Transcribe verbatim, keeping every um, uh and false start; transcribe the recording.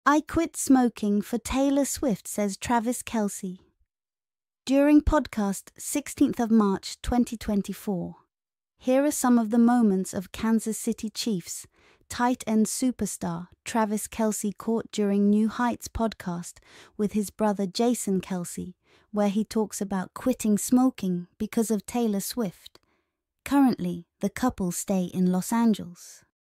I quit smoking for Taylor Swift, says Travis Kelce. During podcast sixteenth of March twenty twenty-four, here are some of the moments of Kansas City Chiefs tight end superstar Travis Kelce caught during New Heights podcast with his brother Jason Kelce, where he talks about quitting smoking because of Taylor Swift. Currently, the couple stay in Los Angeles.